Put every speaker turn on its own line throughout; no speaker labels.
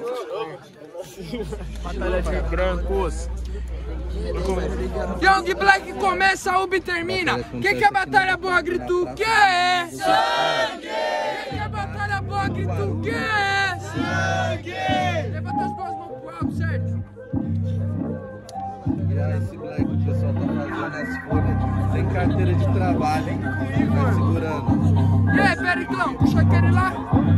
Batalha de brancos.
Young Black começa, Ubi termina. Quem quer batalha boa, grita o quê? Sangue! Quem quer batalha boa, grita o quê? Sangue! Levanta as duas mãos pro alto, certo?
Esse Black, o pessoal tá fazendo as folhas sem carteira de trabalho, hein? Vai segurando.
E aí, Periclão, puxa aquele lá.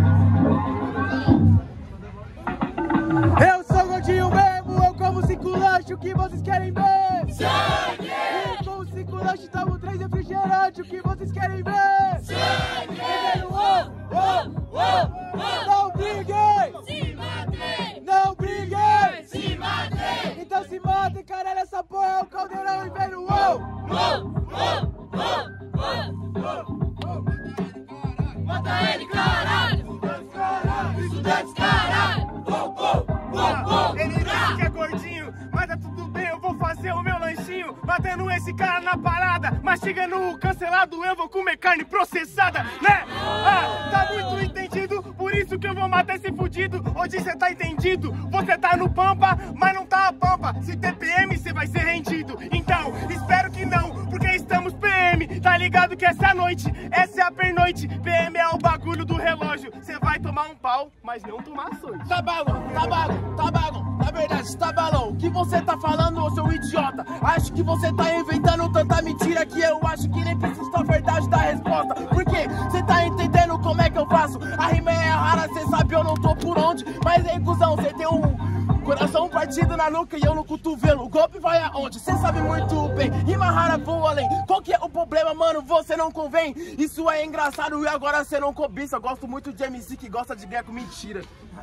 Eu sou gordinho mesmo, eu como 5 lanches, o que vocês querem ver? Sangue! Eu como 5 lanches, tomo 3 refrigerantes, o que vocês querem ver? Sangue! Não briguem!
Se matem!
Não briguem!
Se matem!
Então se matem, caralho, essa porra é o caldeirão e vem no
Mata ele, caralho! Estudantes, caralho!
Ele disse que é gordinho, mas tá tudo bem, eu vou fazer o meu lanchinho. Batendo esse cara na parada, mastigando o cancelado, eu vou comer carne processada, né? Tá muito entendido, por isso que eu vou matar esse fudido. Hoje cê tá entendido, você tá no pampa, mas não tá a pampa. Se TPM, cê vai ser rendido. Então, espero que não, porque estamos PM. Tá ligado que essa é a noite, essa é a pernoite. PM é o bagulho do relógio. Cê vai tomar um pau, mas não tomar açoite.
Tá balão, na verdade tá balão. O que você tá falando, ô seu idiota? Acho que você tá inventando tanta mentira que eu acho que nem preciso da verdade da resposta. Porque você tá entendendo como é que eu faço? A rima é rara, cê sabe eu não tô por onde. Mas aí, cuzão, cê tem um coração partido na nuca e eu no cotovelo. O golpe vai aonde? Cê sabe muito bem. Rima rara voa além. Qual que é o problema, mano? Você não convém. Isso é engraçado e agora cê não cobiça. Gosto muito de MC que gosta de greco. Mentira.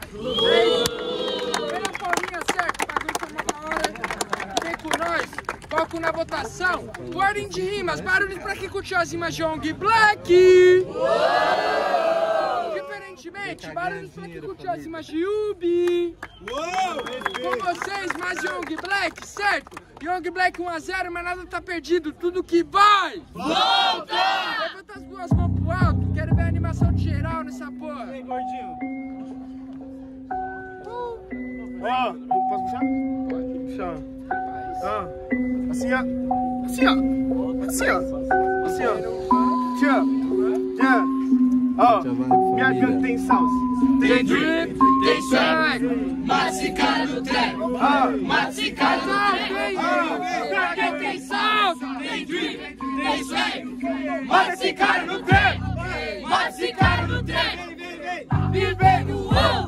Pela palminha, certo? O bagulho foi uma hora. Vem com nós. Foco na votação. Ordem de rimas. Barulhos pra quem curtiu as rimas de Young Black. Diferentemente, barulhos pra quem curtiu as rimas de Ubi. Com vocês, mais Young Black, certo? Young Black 1 a 0, mas nada tá perdido. Tudo que vai!
Volta!
Levanta as duas mãos pro alto. Quero ver a animação de geral nessa porra.
Vem, gordinho. Ó, posso puxar? Pode. Puxar. Assim, ó. Assim, ó. Assim, ó. Assim, ó. Tchau. Ó, minha ganga tem salsa.
Tem drip, tem swag, massicar no trap, massicar no trap. Pra quem tem salsa, tem drip, tem swag, massicar no trap, massicar no trap. Vivendo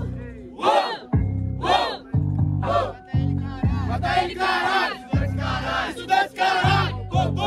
mata ele, caralho, estudantes, caralho.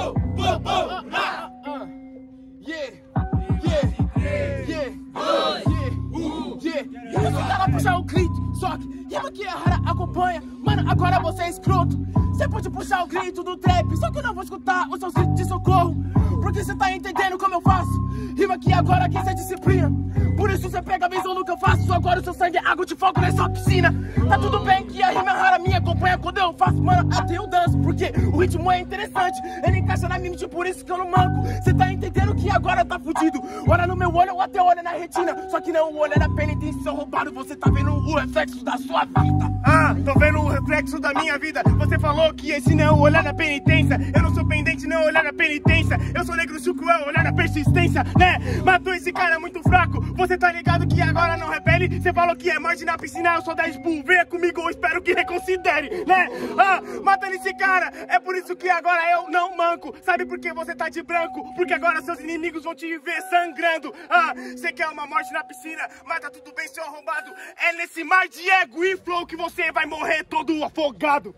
Você tava puxar o grito, só que rima que é rara acompanha. Mano, agora você é escroto. Você pode puxar o grito do trap, só que eu não vou escutar os seus gritos de socorro. Porque você tá entendendo como eu faço. Rima que agora quem é disciplina. Por isso você pega a visão do que eu faço. Agora o seu sangue é água de fogo nessa piscina. Tá tudo bem que a rima rara minha acompanha quando eu faço. Mano, até eu danço, porque o ritmo é interessante. Ele encaixa na mente, por isso que eu não manco. Você tá entendendo que agora tá fudido. Olha no meu olho ou até olha na retina. Só que não o olho é da penitência roubado. Você tá vendo o reflexo da sua vida.
Tô vendo o reflexo da minha vida. Você falou que esse não é o olhar da penitência. Eu não sou pendente, não é o olhar da penitência. Eu sou negro chuco, é o olhar da persistência, né? Matou esse cara muito fraco. Você tá ligado que agora não repele. Você falou que é morte na piscina, eu sou 10 bull. Venha comigo, eu espero que reconsidere, né? Matando esse cara, é por isso que agora eu não manco. Sabe por que você tá de branco? Porque agora seus inimigos vão te ver sangrando. Você quer uma morte na piscina, mas tá tudo bem, seu arrombado. É nesse mar de ego e flow que você vai morrer todo afogado.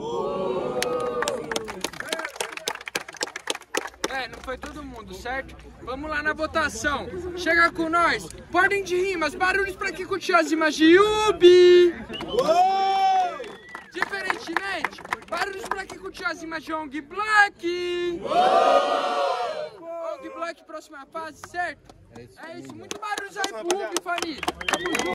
Não foi todo mundo, certo? Vamos lá na votação. Chega com nós. Ordem de rimas, barulhos pra quem curtiu as rimas de Ubi. Diferentemente, barulhos pra quem curtiu as rimas de Young Black. Young Black, próxima fase, certo? É isso, muito barulhos aí pro Ubi, família.